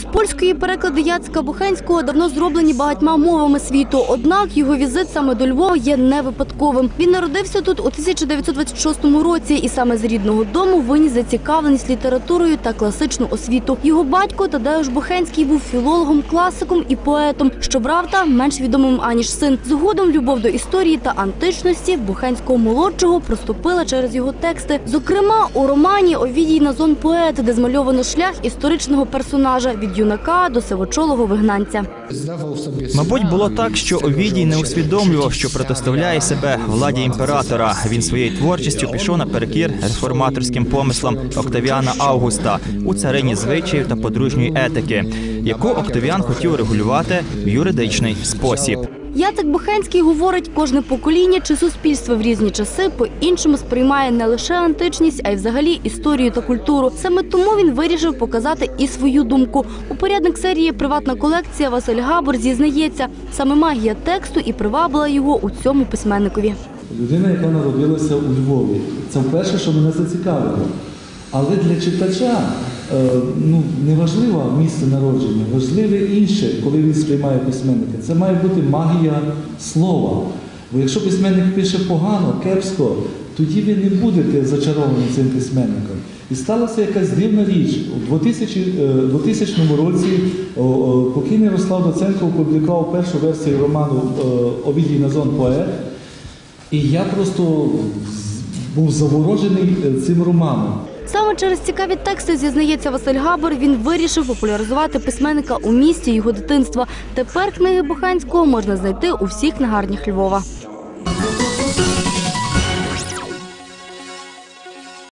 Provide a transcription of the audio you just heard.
польської переклади Яцка Бухенського давно зроблені багатьма мовами світу. Однак його візит саме до Львова є не випадковим. Він народився тут у 1926 році і саме з рідного дому виніс зацікавленість літературою та класичну освіту. Його батько Тадеуш Бухенський був філологом, класиком і поетом, що, правда, менш відомим аніж син. Згодом любов до історії та античності Бухенського-молодшого проступила через його тексти. Зокрема, у романі «Овідій Назон поет», де змальовано шлях історичного персонажа від юнака до сивочолого вигнанця. Мабуть, було так, що Овідій не усвідомлював, що протиставляє себе владі імператора. Він своєю творчістю пішов наперекір реформаторським помислам Октавіана Августа у царині звичаїв та подружньої етики, яку Октавіан хотів регулювати в юридичний спосіб. Яцек Бухенський говорить, кожне покоління чи суспільство в різні часи по-іншому сприймає не лише античність, а й взагалі історію та культуру. Саме тому він вирішив показати і свою думку. Упорядник серії «Приватна колекція» Василь Габор зізнається, саме магія тексту і привабила його у цьому письменникові. Людина, яка народилася у Львові, це вперше, що мене зацікавило. Але для читача не важливо місце народження, важливе інше, коли він сприймає письменника. Це має бути магія слова. Бо якщо письменник пише погано, кепсько, тоді ви не будете зачаровані цим письменником. І сталася якась дивна річ. У 2000 році покійний Ярослав Доценко опублікував першу версію роману «Овідій Назон поет». І я просто був заворожений цим романом. Саме через цікаві тексти, зізнається Василь Габор, він вирішив популяризувати письменника у місті його дитинства. Тепер книги Бухенського можна знайти у всіх книгарнях Львова.